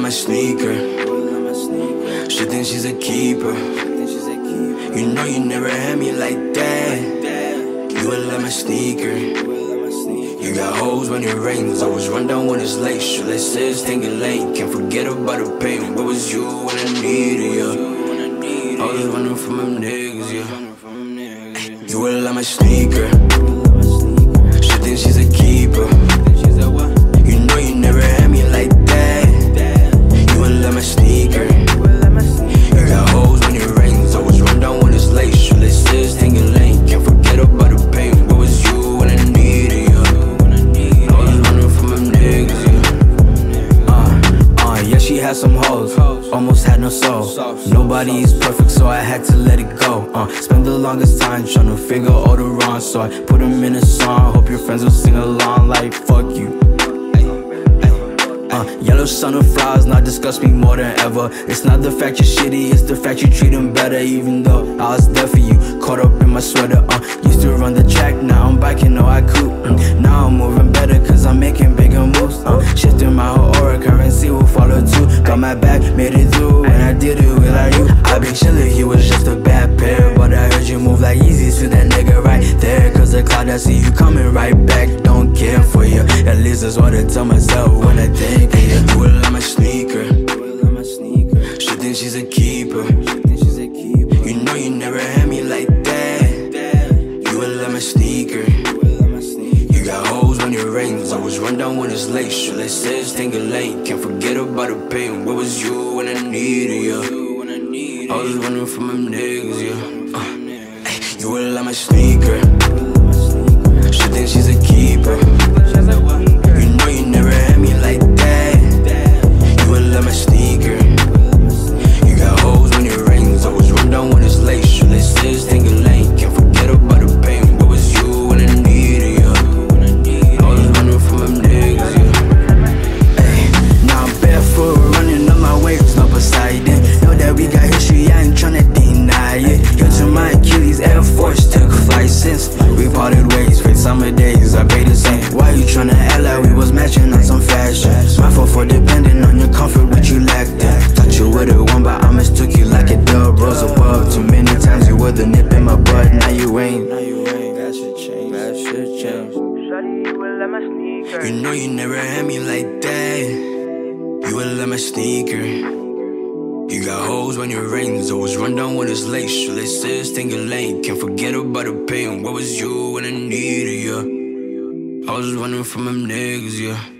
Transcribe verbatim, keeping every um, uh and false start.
my sneaker. She thinks she's a keeper. You know you never had me like that. You will love my sneaker. You got hoes when it rains, always run down when it's late. Should let sis think it late, can't forget about the pain. Where was you when I needed you? Always running from them niggas, yeah. You will love my sneaker. She thinks she's a keeper. You know you never had me like that. You will love my sneaker. You got hoes when it rains, always run down when it's late. Should let sis think it late, can't forget about the pain. Where was you when I needed you? Always running from them niggas, yeah. Uh, uh, yeah, she had some hoes, almost had no soul. Nobody is perfect, so I had to let it go. Uh, spend the longest time trying to figure all the wrong, so I put them in a song. Hope your friends will sing along like fuck you. Uh, yellow sun of flowers now disgust me more than ever. It's not the fact you're shitty, it's the fact you treat them better. Even though I was there for you, caught up in my sweater. Uh, used to run the track, now I'm biking, no I could. Mm, now I'm moving better cause I'm making bigger moves. Uh, shifting my whole aura, currency will follow too. Got my back, made it through, and I did it without you. I been chillin', he was just a bad pair, but I heard you move like easy, see that nigga right there. Cause the cloud, I see you coming right back, don't care for you. At least that's what I tell myself when I think of you. You will love my sneaker. She thinks she's a keeper. You know you never had me like that. You will love my sneaker. You got hoes when it rains, always run down when it's late. Should let sis think it late, can't forget about the pain. Where was you when I needed you? I was running from them niggas, yeah. uh, You will love my sneaker. She thinks she's a keeper. You know you never had me like that. You will love my sneaker. You got hoes when it rains, always run down when it's late. Should let sis think it late, can't forget about the pain. Where was you when I needed you? I was running from them niggas, yeah. Ay, now I'm barefoot, running up my waves, no Poseidon. Know that we got history, I ain't tryna deny it. You're to my Achilles, Air Force, took flight since we parted ways. Great summer days, I paid the same. Why you tryna act like we was matching on some fashion? My fault for depending on your comfort, but you lacked that. Thought you would've won, but I mistook you like a dove. Rose above, too many times you were the nip in my butt. Now you ain't. That should change. That should change. Shawty, you will let my sneaker. You know you never had me like that. You will let my sneaker. You got hoes when it rains, always run down when it's late. Should let sis think it late, can't forget about the pain. Where was you when I needed you? I was running from them niggas, yeah.